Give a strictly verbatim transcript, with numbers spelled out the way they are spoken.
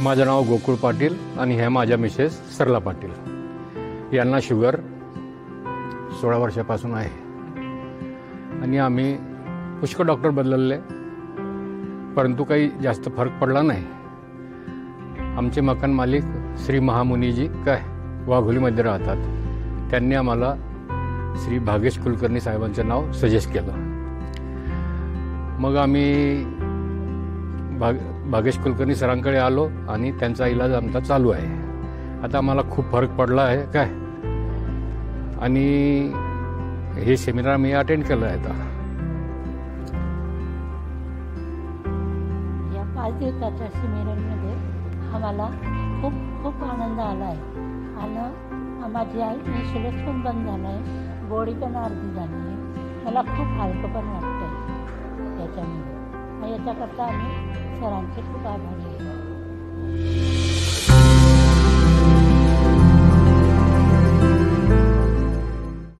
माझं नाव गोकुळ पाटील आणि ह्या माझ्या मिसेस सरला पाटील। यांना शुगर सोळा वर्षापासून आहे आणि आम्ही पुष्कळ डॉक्टर बदलले परंतु काही जास्त फरक पडला नाही। आमचे मकान मालिक श्री महामुनीजी काय वाघोलीमध्ये राहतात, त्यांनी आम्हाला श्री भागेश कुलकर्णी साहेबांचं नाव सजेस्ट केलं। मग आम्ही भाग भागेश कुलकर्णी सरांकडे आलो आणि त्यांचा इलाज आमचा चालू आहे। आता आम्हाला खूप फरक पडला आहे काय, आणि हे सेमिनार मी अटेंड केलं आहे। आता या पाच दिवसाच्या सेमिनारमध्ये आम्हाला खूप खूप आनंद आला आहे आणि माझी आई इन्शुरन्स पण बंद झाला आहे, गोळी पण अर्धी झाली आहे, मला खूप हलकं पण वाटतं आहे याच्यामुळे। याच्याकरता आम्ही सरांचे खूप आभारी आहे।